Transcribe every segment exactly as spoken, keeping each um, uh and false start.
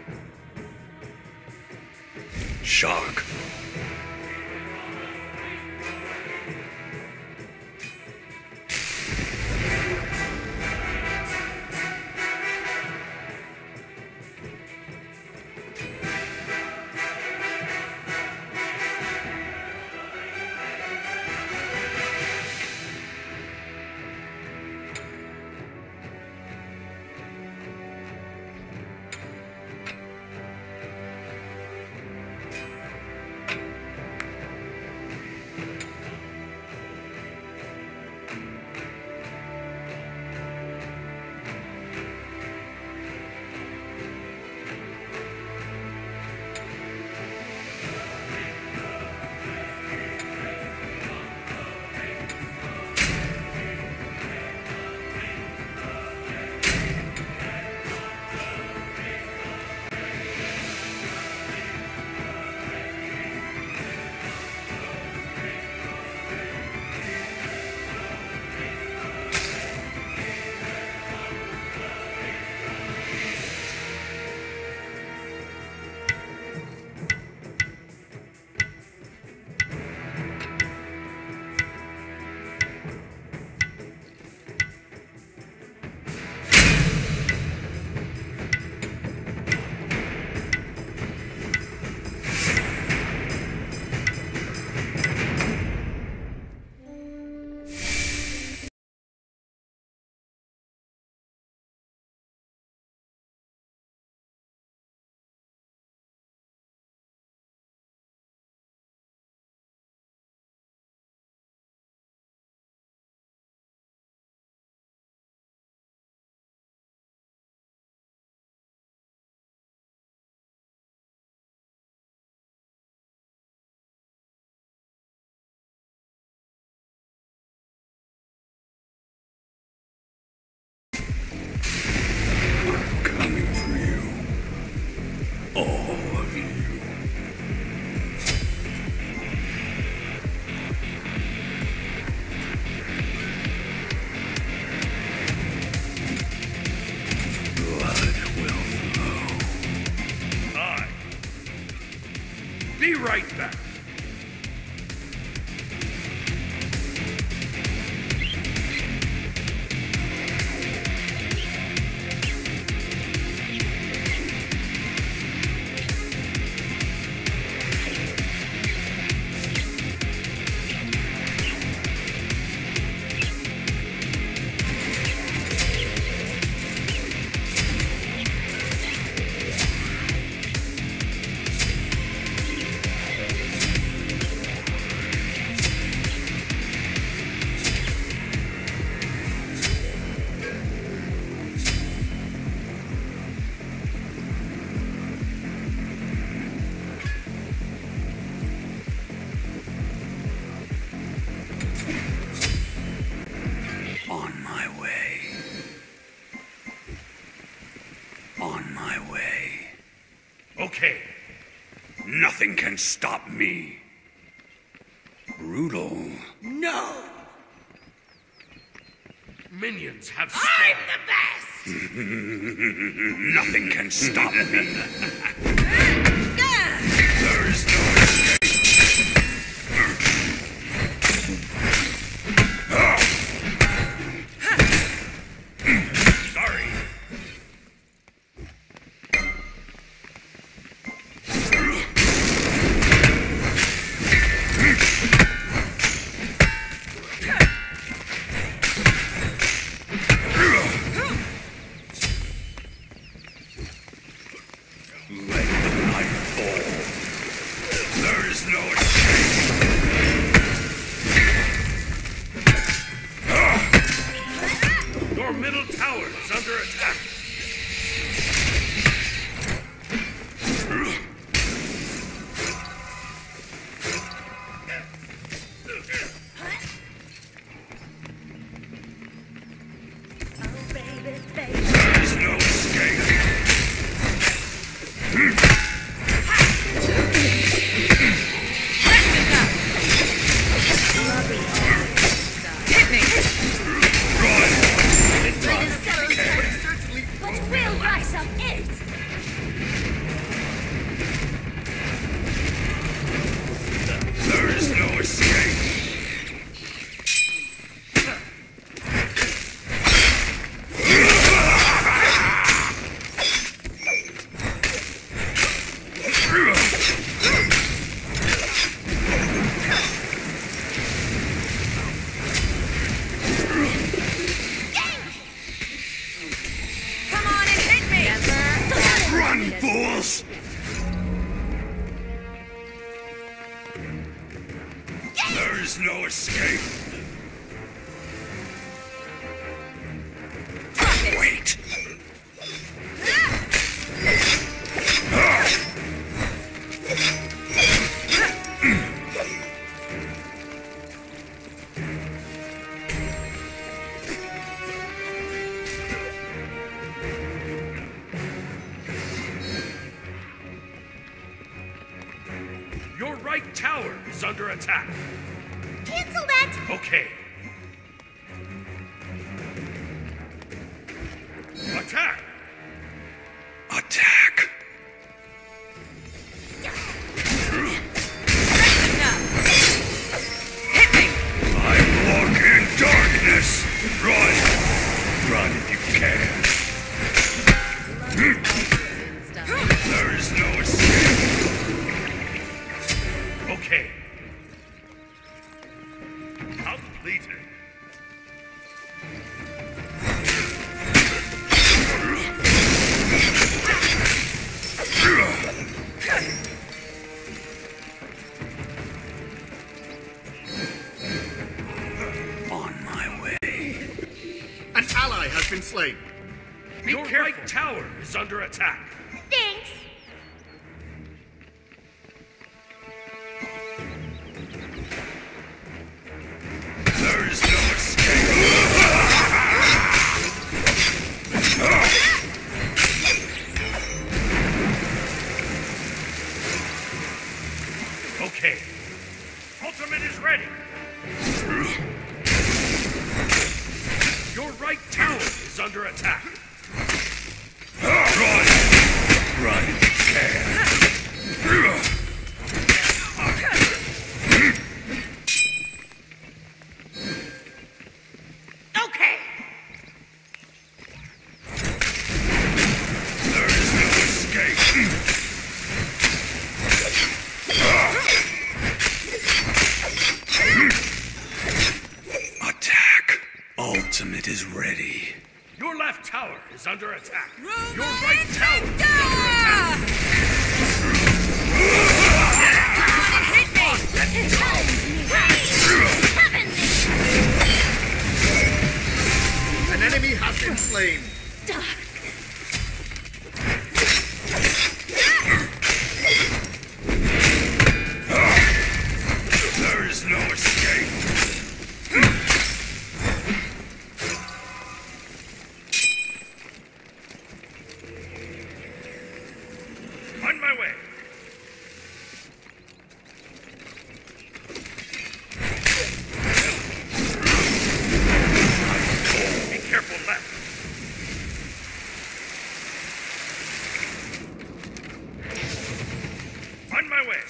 Shark. Be right back. Okay. Nothing can stop me. Brutal. No! Minions have I'm spawned. the best! Nothing can stop me. Ah! There is no escape. Sorry. Let the night fall. There is no escape. Your middle tower is under attack. Oh, baby, baby. There is no escape. Hit me! But we'll rise up it! fools! There is no escape. Wait. Your right tower is under attack. Cancel that! Okay. Attack! Attack. Hit me! I walk in darkness. Run. Run if you can. There is no escape. Okay. Completed. On my way. An ally has been slain. Be Your careful. Right tower is under attack. Thanks! There is no escape. Okay. Ultimate is ready. Your right tower is under attack. Run. Run if you can. Okay! There is no escape. Attack. Ultimate is ready. Your left tower is under attack. Roman Your right tower is Victor! under attack. Hit me! Heavens! An enemy has been slain. There is no escape. On my way. Be careful left. On my way.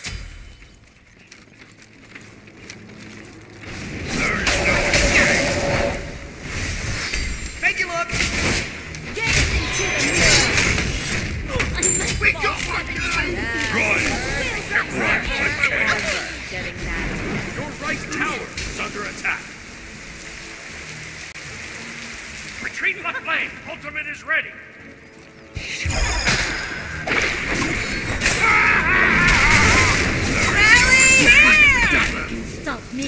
There is no escape. Take a look. Get into the mirror! We got one guy. Run. Run if you can. Getting that. Your right tower is under attack. Retreat left lane. Ultimate is ready. Rally here! Stop me!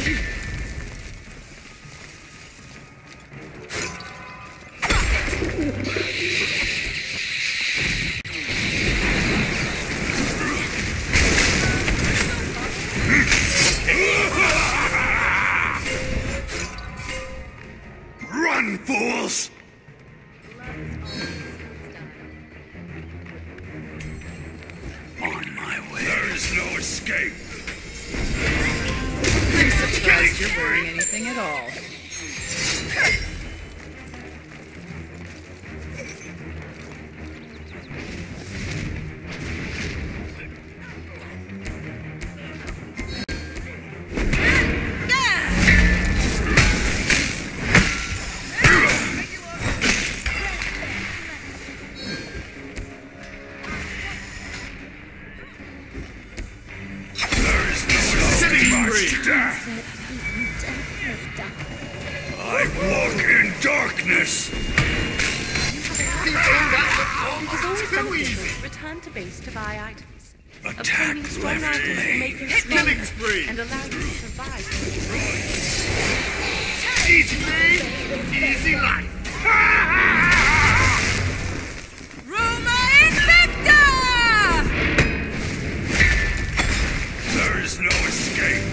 Run, fools! On my way. There is no escape. I'm surprised you're wearing anything at all. There is no escape. Death. I walk in darkness. People that It is always Too beneficial easy. to return to base to buy items. Attack Obtaining strong left items will lane. make you Killing stronger spree. and allow you to survive. Easy game, easy life. Roma Invicta! There is no escape.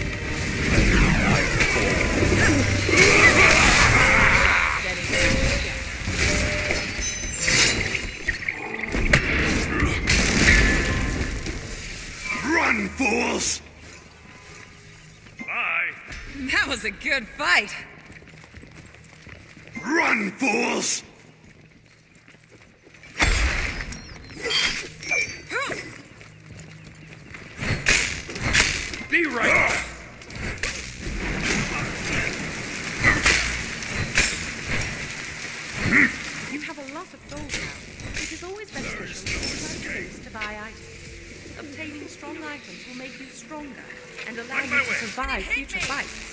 Run, fools! Bye. That was a good fight. Run, fools! Be right back. You have a lot of gold now. It is always beneficial to return to base to buy items. Obtaining strong items will make you stronger and allow On you my to way. survive future fights.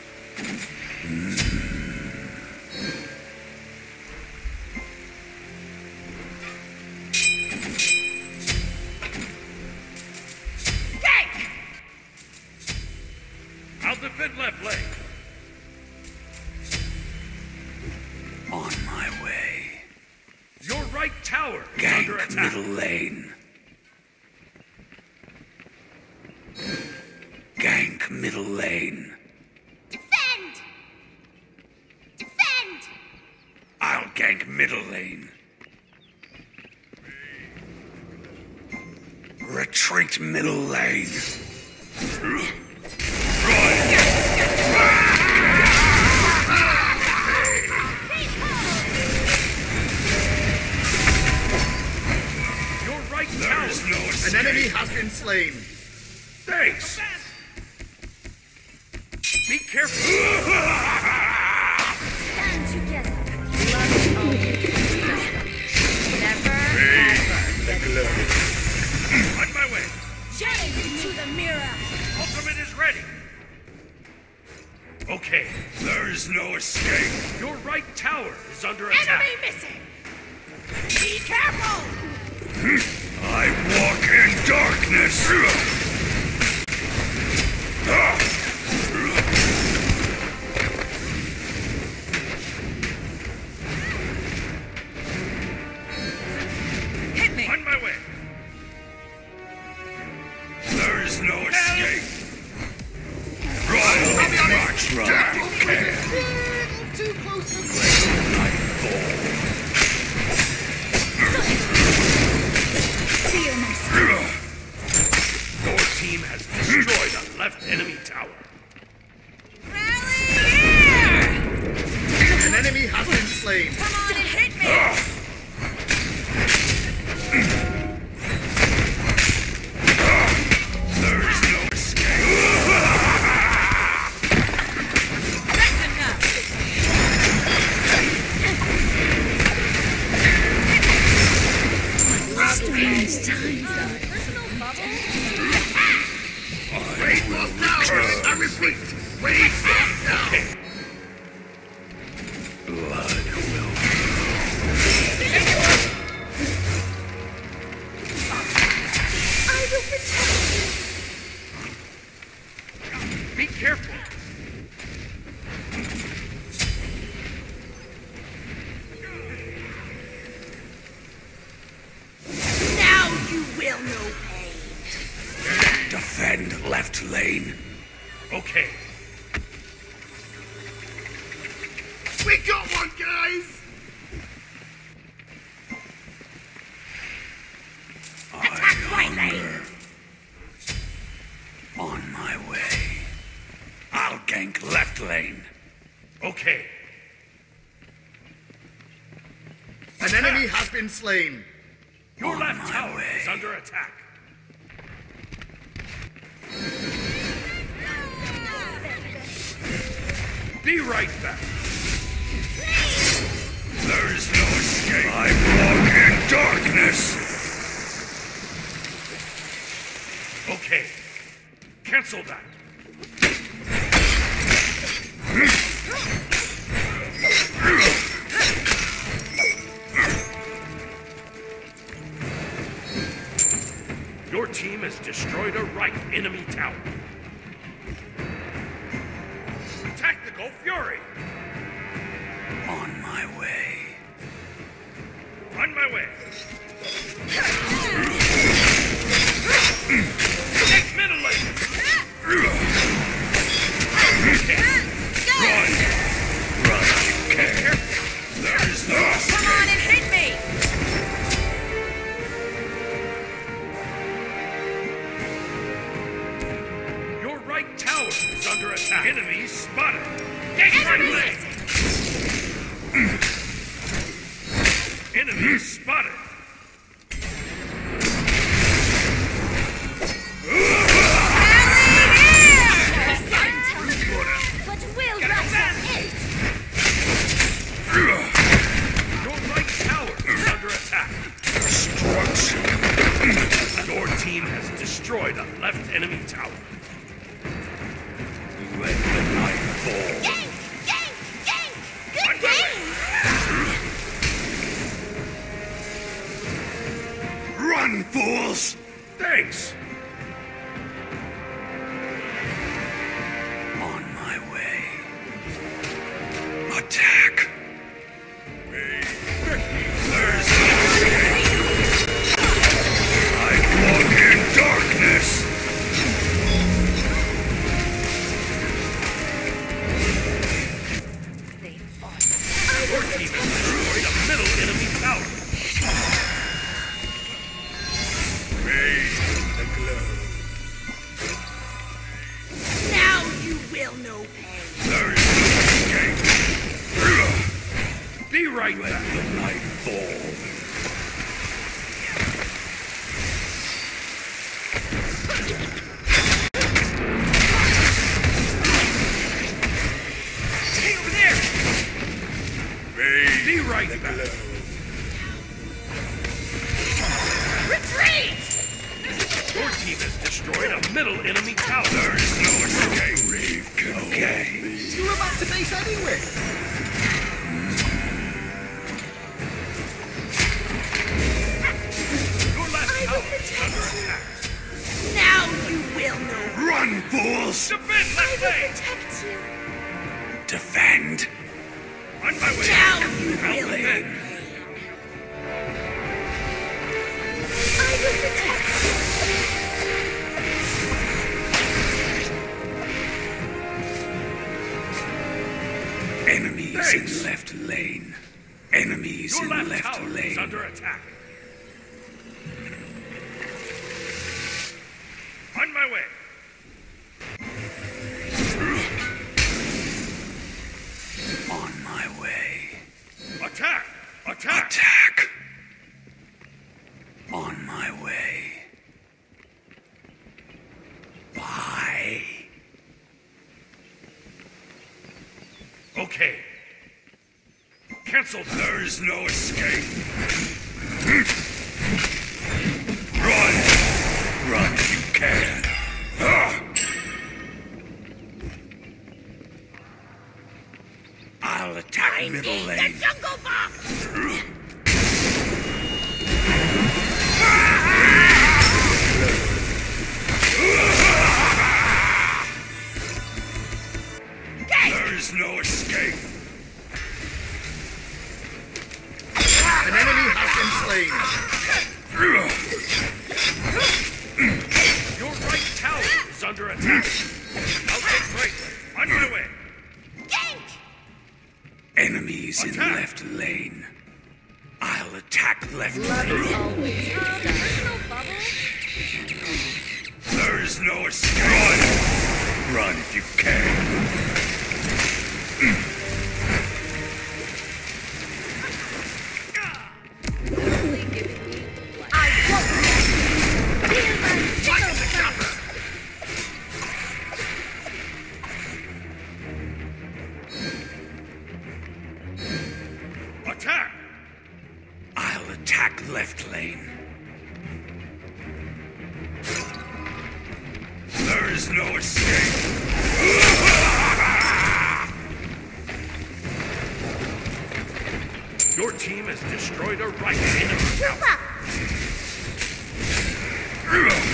I'll defend left lane. On my way. Your right tower is Gank under attack. middle lane. Gank middle lane. Defend! Defend! I'll gank middle lane. Retreat middle lane. Your right There tower. is no An escape. enemy has been slain. Thanks. Be careful. Stand together. Never, ever. On my way. Change into the mirror. Ultimate is ready. Okay. There is no escape. Your right tower is under attack. missing. Be careful. I walk in darkness. Hit me. On my way. There is no escape. Run, march, run. Too close to Fear myself. Your team has destroyed a left enemy tower. Rally here! An enemy has been slain. Come on and hit me! There is no escape. That's enough. Strange time zone. Personal bubble. Wait for now. I repeat. Wait for now. Blood will. I will protect you. Be careful. Now you will know pain. Defend left lane. Okay. We got one, guys. Attack right lane. On my way. I'll gank left lane. Okay. An enemy has been slain. Your On left my tower way. is under attack. Be right back. There is no escape. I walk in darkness. Okay. Cancel that. Your team has destroyed a right enemy tower. Tactical Fury! On my way. On my way. Take middle lane! Run! Run if you can. There's no Come on and hit me! Your right tower is under attack. Enemies spotted. Take my lane! Enemies spotted. But will rise it? Your right tower is under attack. destruction. Your team has destroyed a left enemy tower. Let the night fall. Gang! Gang! Gang! On Good my game! Run, fools! Thanks. On my way. Attack! There's I walk in darkness! They fought. Your team has destroyed a middle enemy tower. Raise the glow. Now you will know pain. There's no escape. Be right Let back. the night fall. Hey, over there! Raise Be right the back. glow. Retreat! Your team has destroyed a middle enemy tower. There's no escape. Reeve, okay. You were about to base anyway. Your left tower is under attack. Now you will know. Run, fools! Defend left lane. Protect you. Defend. On my way. Now you will know. Defend. I will protect you. Enemies Thanks. in left lane. Enemies Your in left, left tower lane. is under attack. On my way. On my way. Attack! Attack! Attack. On my way. Bye. Okay. Cancel that. There's no escape. Run! Run if you can. Ah! I'll attack middle lane. Jungle Box! There's no escape. An enemy has been slain. Your right tower is under attack. I'll take right. On my way. Gank! Enemies in Attack. left lane. I'll attack left Love is lane. always Um, personal bubble? There's no escape. Run! Run if you can. Totally giving me what? I won't. Feel my tickle first. Attack! I'll attack left lane. There's no escape. Your team has destroyed a right enemy tower. Super!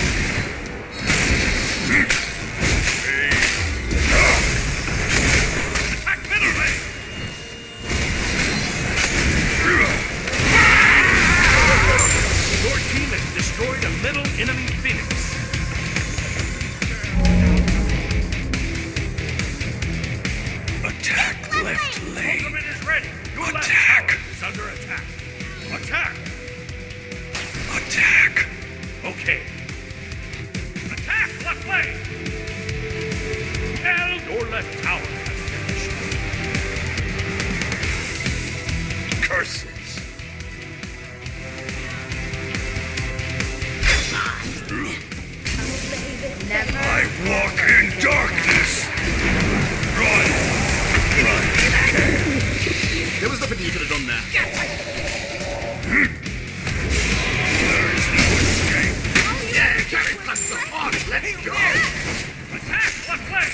Let's go! Attack! Left flank!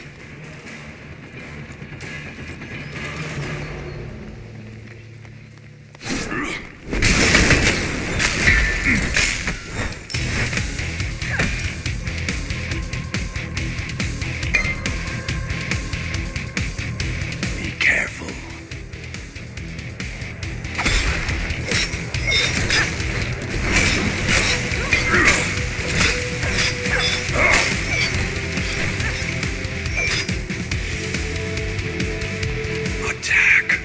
Be careful. Attack.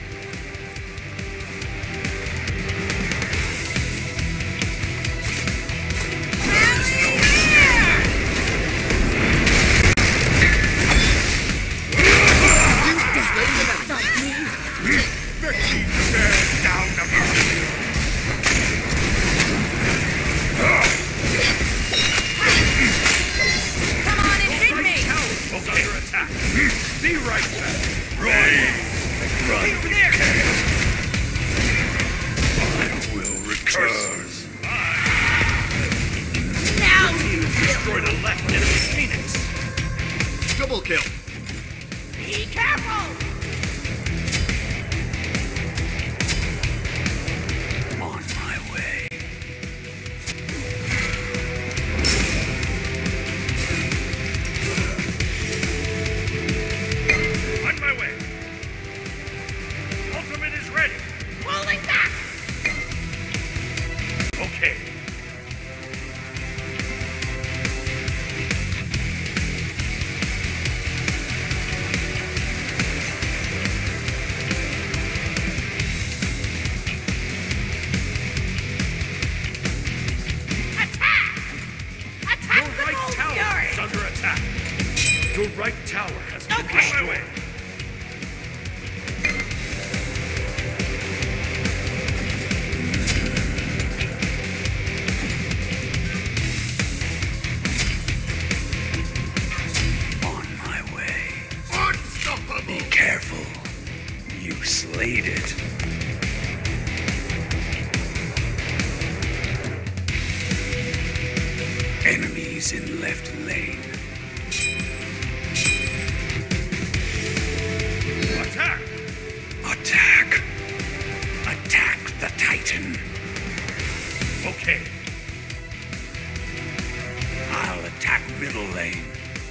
Bear down the mountain! Come on and hit me! Tower is under attack! Be right back! Run. Run. Over there! I will return. Now! Destroy the left enemy Phoenix! Double kill. Be careful! On my way. On my way! Ultimate is ready! Pulling back! Okay. Attack! Attack Your the right Gold tower Fury! is under attack! Your right tower has been Okay. destroyed! On my way! On my way. Unstoppable! Be careful. You slayed it. Enemies in left lane. Attack! Attack. Attack the Titan. Okay. I'll attack middle lane.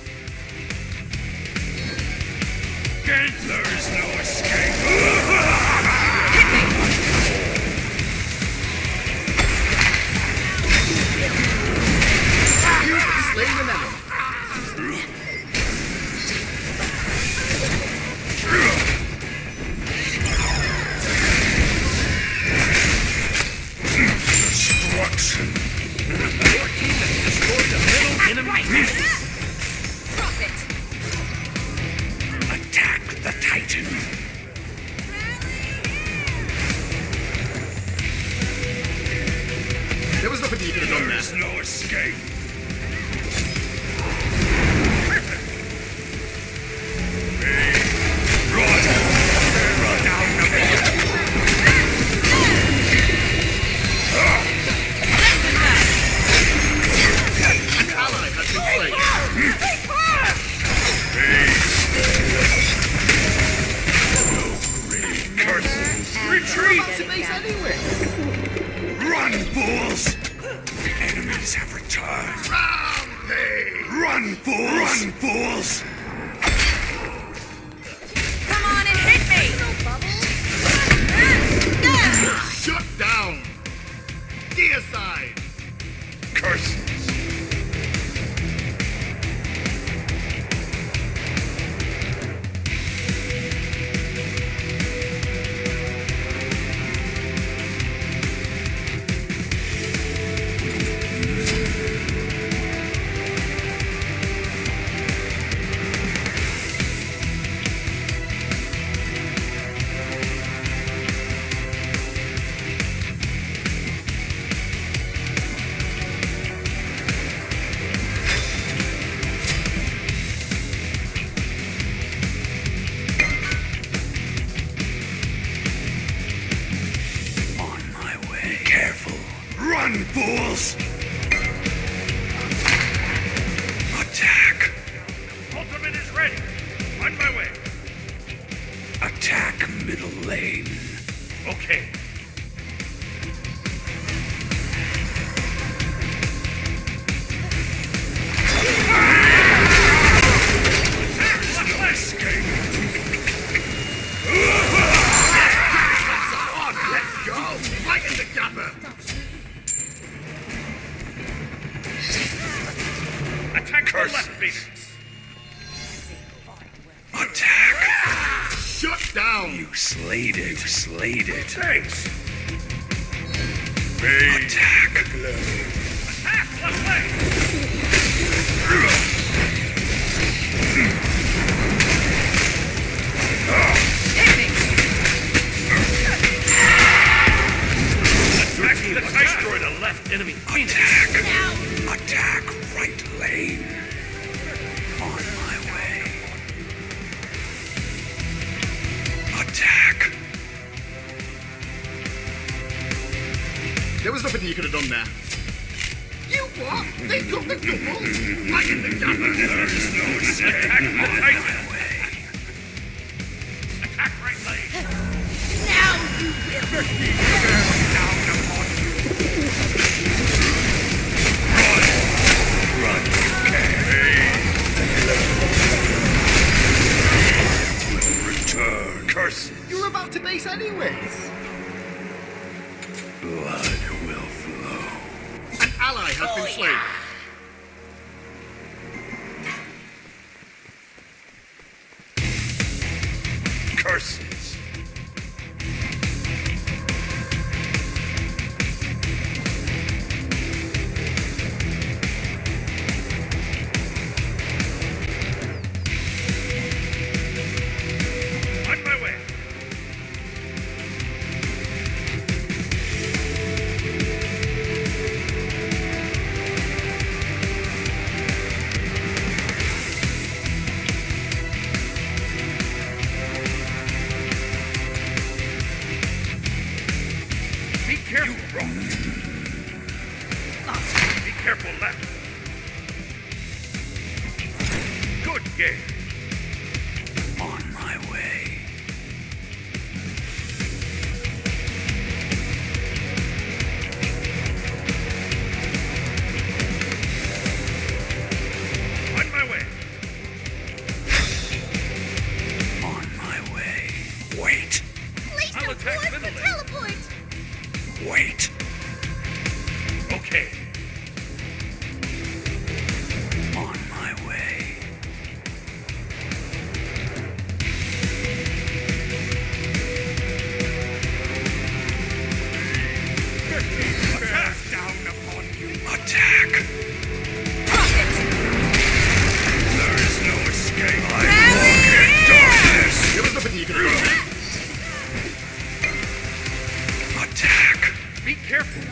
There is no escape! Slaying an enemy. Destruction. Your team has destroyed a middle enemy Phoenix! Drop it! Attack the Titan. There was nothing you could have done There there. is no escape. Run. Run down the mountain. An ally has been slain. Curses. Retreat! It makes anyway. Run, fools! Enemies have returned. Rampage! Run, fools! Run, fools! Come on and hit me! Shut down! Deicide! Curses. the left Phoenix. Attack! Shut down! You slayed it. You slayed it. Thanks. Attack! Attack, left leg. Hit me. Attack the destroy the left enemy Phoenix. Attack! Now. Attack right lane. On my way. Attack! There was nothing you could have done there. You what? They got the double? Right in the gapper. There's no escape. Attack the On Titan. my way. Attack right leg. Now you will. Down upon you. Run, return. Curse. You were about to base anyways. Blood will flow. An ally has been slain. Curses. On my way. Be careful, Rock. Be careful, left. Good game. On my way. On my way. On my way. Wait. Please I'll don't attack force the middle lane. teleport. Wait. Okay. On my way. Attack down upon you. Attack. Profit. There is no escape. I walk in darkness. There was nothing you could have done. Attack. Be careful.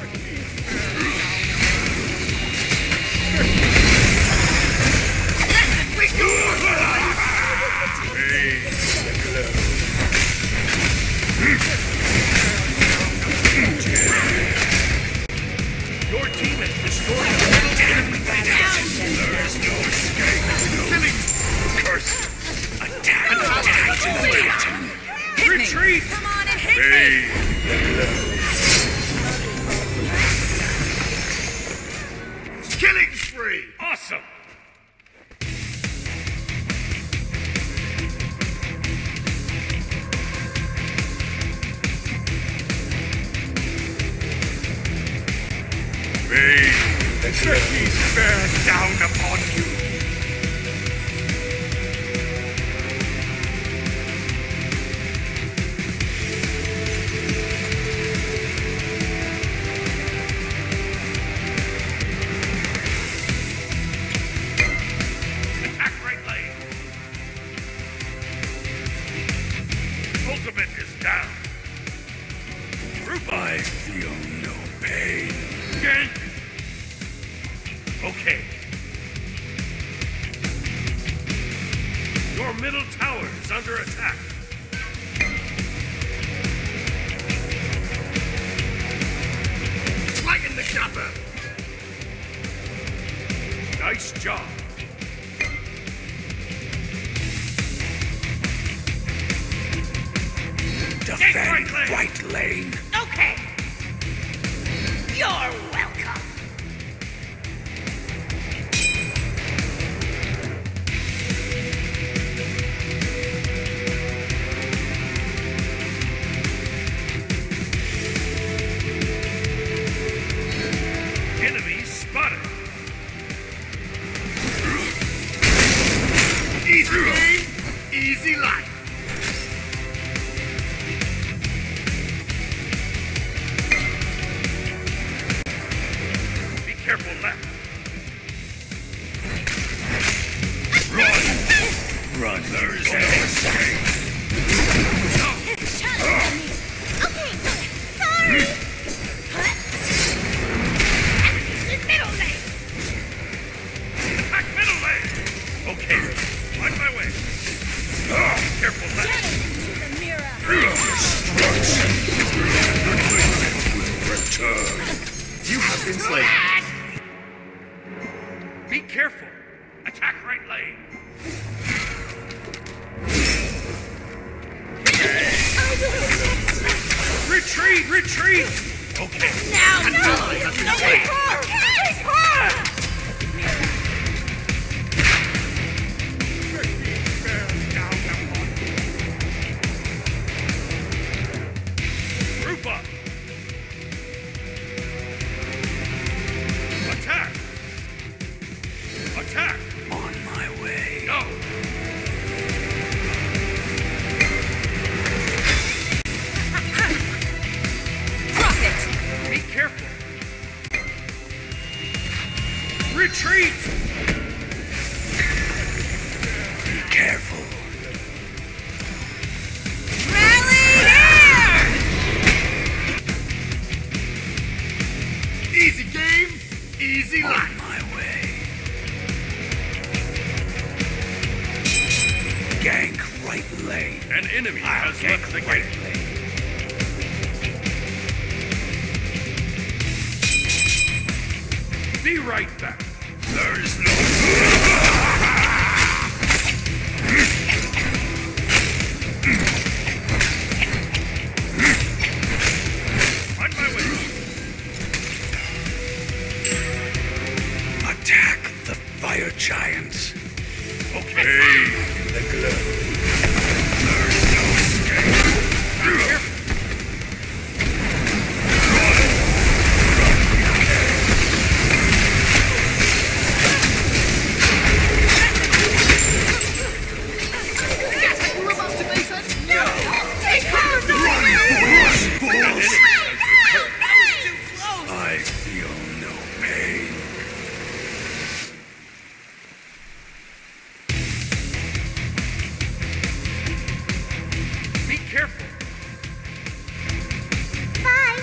Your team has destroyed the middle enemy. There is no escape. Killing. Curse. Attack. Attack. Titan. Hit Retreat. me. Come on and hit me. Killing spree! Awesome. The turkeys bear down upon you. Attack right lane. Ultimate is down. Group I feel no pain. Gank. Okay. Your middle tower is under attack. Right in the gapper! Nice job. Defend right lane. right lane. Okay. You're welcome. Enemy spotted. careful left. Run! Run! There's no escape! Shut up. Okay, sorry. The middle lane. Attack middle lane! Okay, on my way. Careful left. Get into the mirror. Destruction! Will return! You have been slain. Be careful. Attack right lane. Retreat! Retreat! Okay. Now, An no. ally has been No, slain. take her. Take her. Group up. Attack. Attack. On my way. Go. Drop it. Be careful. Retreat. Be careful. Rally here. Easy game, easy On life. my way. Gank right lane. An enemy I'll has gank left the right gate. lane. Be right back. There's no... On my way. Attack the fire giants. Okay. In the glow. There's no escape. We're about to face it. Take her. Fools! That was too close. I feel no pain. Be careful. Bye.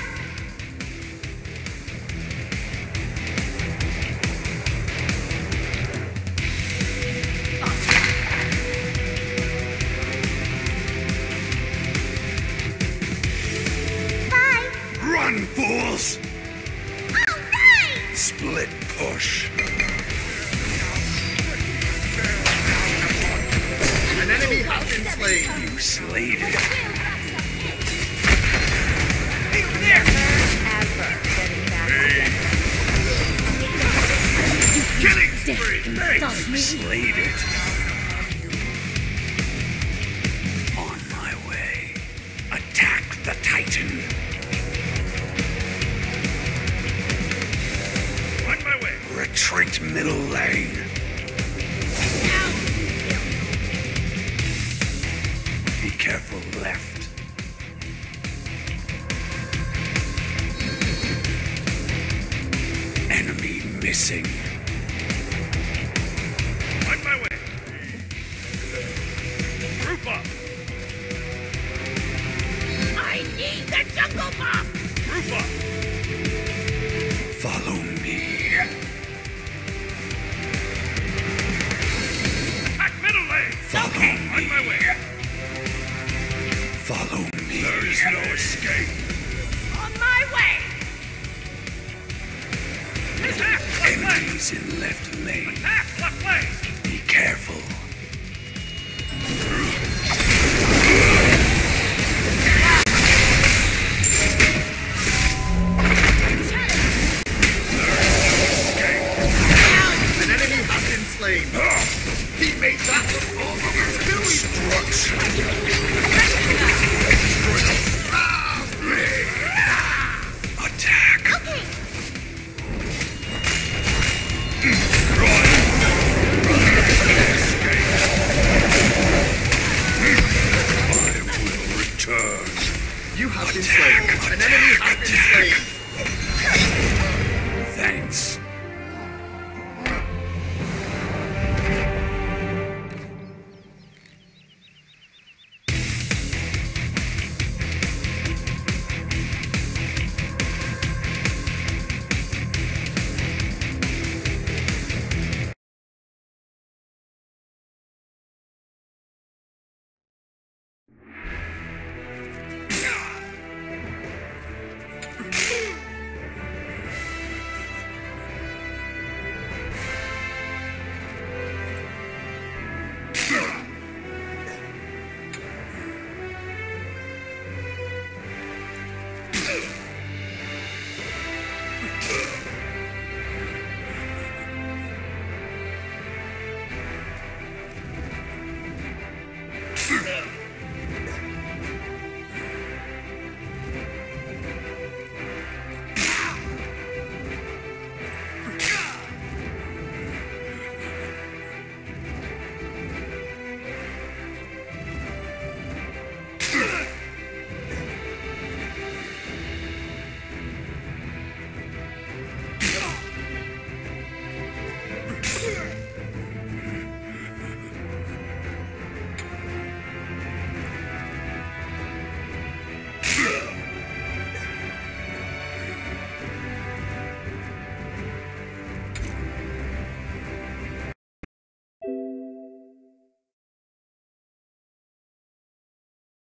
Bye. Run, fools! All right. Split push. An enemy has been slain. You slayed it. Killing spree. You slayed it. On my way. Attack the Titan. On my way. Retreat middle lane. Be careful left. Enemy missing. On my way. Group up. I need the jungle buff. Group up. Follow me. Attack middle lane. Follow On me. my way. Follow me. There's no escape. On my way. Attack left lane. Enemies in left lane. Attack left lane. Be careful. An enemy has been slain. He made that the form of his doing. Destruction. Attack. Okay. I will return. You have been slain. An enemy has been slain. Thanks. Who